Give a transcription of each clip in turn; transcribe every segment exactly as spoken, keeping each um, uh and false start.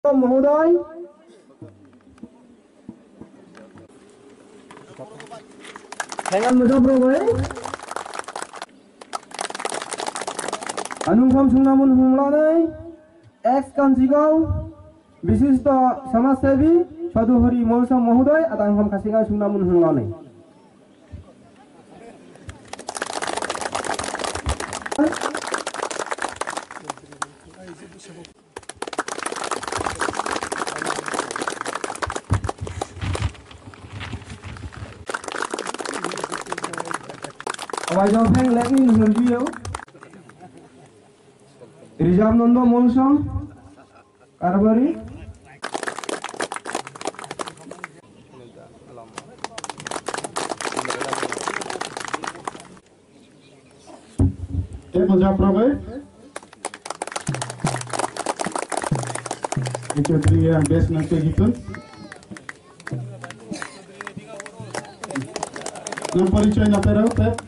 महोदय dengan mudah-mudahan अनुपम सुनामुन हुमलानै x कान्सिगाव विशिष्ट समाजसेवी चौधरी मौसम महोदय आरो आंखम कासिगाव सुनामुन हुमलानै Wajah peng lagi nunggu dia. Rizam Nondo Monsong, Karbari. Eh, Punjab Prabai. Itu three best nanti gitu. Nama परिचय ना पेरा होता है.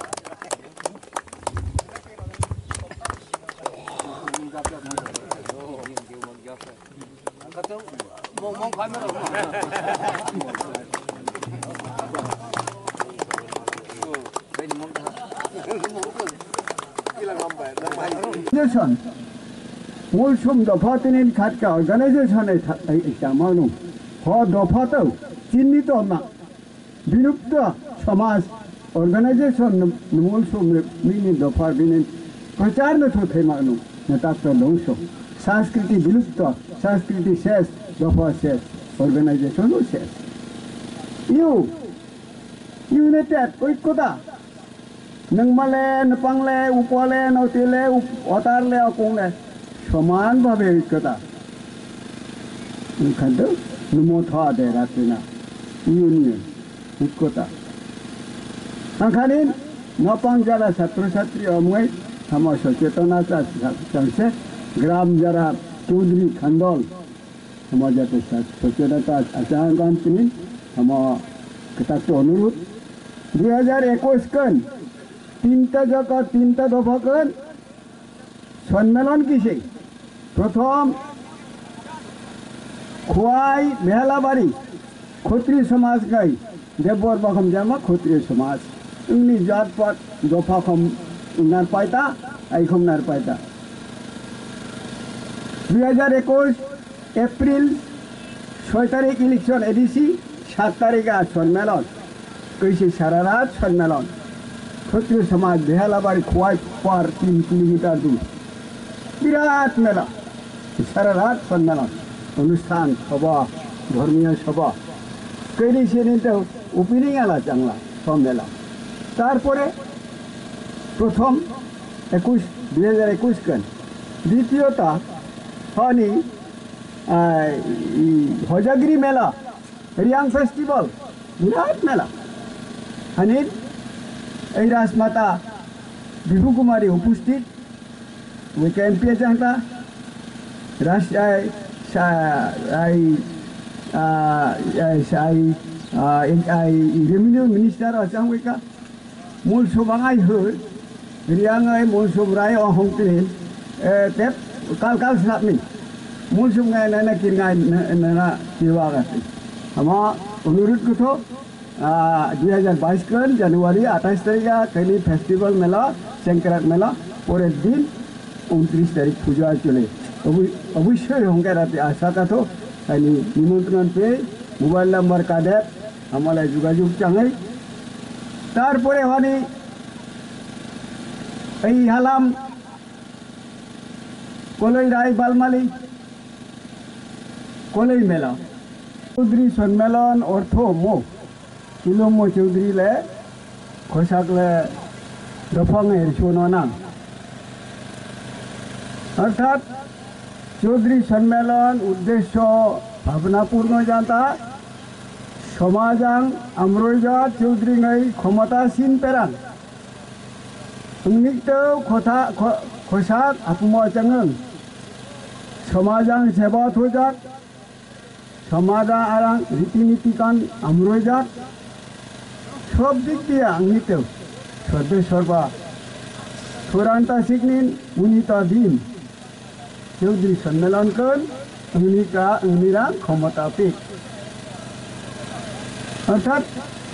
Organization, mulsum daphatin khatka organization ay jamanu, ho daphatau chinnito na, binukta samaj organization mulsum mini daphatin प्रचार न थो थे मानो नेतात्व लौसो संस्कृति विलुप्त संस्कृति शेष दफा शेष ऑर्गेनाइजेशन शेष यू यूनाइटेड ऐक्यता नंगमाले नपांगले उपले नौतिले अतारले अकोंगले समान भावे ऐक्यता ओंखायनो नमोथा दे राखिना यूनियन ऐक्यता ओंखायनो नपांग जारा छात्र छात्री अमुय हम सचेतनता संसे ग्राम जरा चौधरी खंडल हम जाते सचेतनता आचरण गांधी हम कथाच अनुरोध दुई हजार एकुश कन तीनटा जगह तीनटा दफा कन सम्मेलन किसे प्रथम खुआई मेहलाबाड़ी क्षत्रिय समाज गई देवर बखम जामा क्षत्रिय समाज इननी जात पात दफा खम नार पायता आइखम नार पायता दुई हजार एकुश एप्रिल छय तारीख इलेक्शन एडिसी सात तारीख सम्मेलन कैसे सारा रात सम्मेलन क्षत्रिय समाज बेहालाबाड़ी खुआई पर तीन किलोमीटर दूर विराट मेला सारा रात सम्मेलन अनुष्ठान सभा धर्मीय सभा कैसे से ओपनिंग आला चांगला सब मेला तारपरे प्रथम एकुश दुई हजार एकुश कन द्वितीयता हनी हजागिरी मेला रियांग फेस्टिवल विराट मेला हनी राजमाता बिहू कुमारी उपस्थित वे एम पी चाहता रेवेन्यू मिनिस्टार अचांगा मूल सबांगाई हर रियांगाई मूलसुम राय अहंक्लिन टेप काल काल सापनी मूलसुम गाय नैना किरगाय नैना किरवागाती हम अनुरोध कथो दुई हजार बाईस कन जनवरी अट्ठाईस तारीख कैली फेस्टिवल मेला संक्रांत मेला परे दिन उनत्रिस तारीख पूजा चले अवश्य होंगे रात आशा कथो कैली निमंत्रण पे मोबाइल नम्बर का देव हमारे जोगाजोग चांगे तारपरे हनी এই হালাম কলই রায় বালমালি কলই মেলা চৌধুরী সম্মেলন অর্থ মো কিলোম চৌধুরীলে খোসাকলে দফাঙের শোনা অর্থাৎ চৌধুরী সম্মেলন উদ্দেশ্য ভাবনাপূর্ণ জানতা সমাজাং আমরইজাত চৌধুরী ক্ষমতাসীন পেরাং उन्निक्तो खोथा खोसाक आपुमा चंगं समाजां सेवा थोजाक समाजा आरां रीतिनीति कान आमरोजाक सब दिक दिया आंनितो सदे सरबा थोरांता सिकनिन उनिता दिन चौधरी सम्मेलन कर উনিকা উনিরা ক্ষমতা পিক অর্থাৎ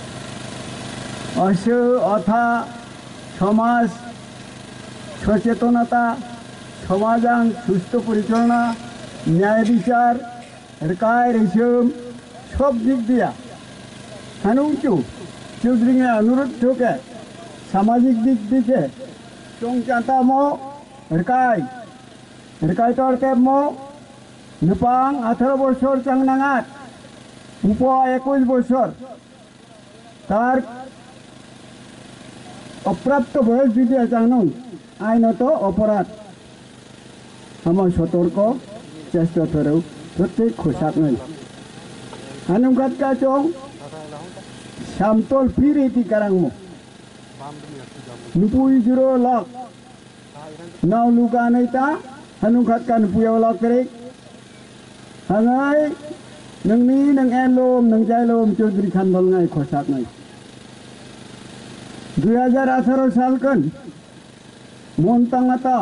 অস অথা সমাজ সচেতনতা সমাজাং সুস্থ পরিচালনা ন্যায় বিচার রেকায় রেশম সব দিক দিয়া হানুচু চৌধুরীকে অনুরোধ ঠোকে সামাজিক দিক দিকে চংচাতা মো রেকায় রেকায় তরতে মো নেপাং আঠারো বছর চাংনাঙাত উপ একুশ বছর তার অপ্রাপ্ত বয়স যদি চাংনং আইনত অপরাধ আমার সতর্ক চেষ্টা করেও প্রত্যেক খোসাক নাই হানুকাত কাচং সামতল ফির এটি কারাংমো নুপুই জুরো লক নাও লুকা নেতা হানুকাত kan puyaw lok kerik hangai nang ni nang elom nang jailom Chowdhury খান বল নাই খোসাক নাই দুই হাজার আঠারো সাল kan montangata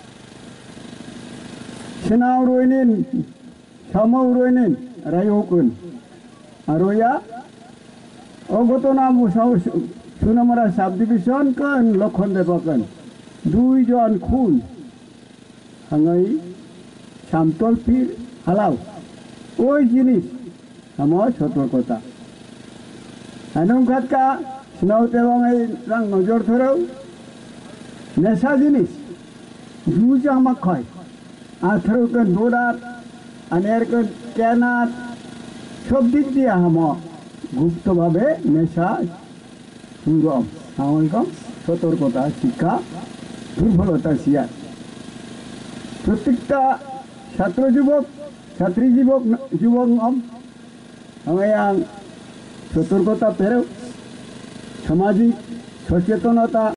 সেনাও রইনিন সামাও রইনিন রায়কুন আরোয়া অগত নাম সুনামরা সাব ডিভিশন কান লক্ষণ দেবকান দুইজন খুন হাঙ্গাই সামতল পীর হালাও ওই জিনিস আমার সতর্কতা হানুম খাতকা সিনাওতে এবং এই রাং নজর ধরেও নেশা জিনিস জুজ আমাক হয় আঠারো কেন দৌড়াত আনের কেন কেনাত সব দিক দিয়ে হাম গুপ্তভাবে নেশা সুগম সাময়িকম সতর্কতা শিক্ষা দুর্বলতা শিয়ার প্রত্যেকটা ছাত্র যুবক ছাত্রী যুবক যুবক আমায় সতর্কতা পেরেও সামাজিক সচেতনতা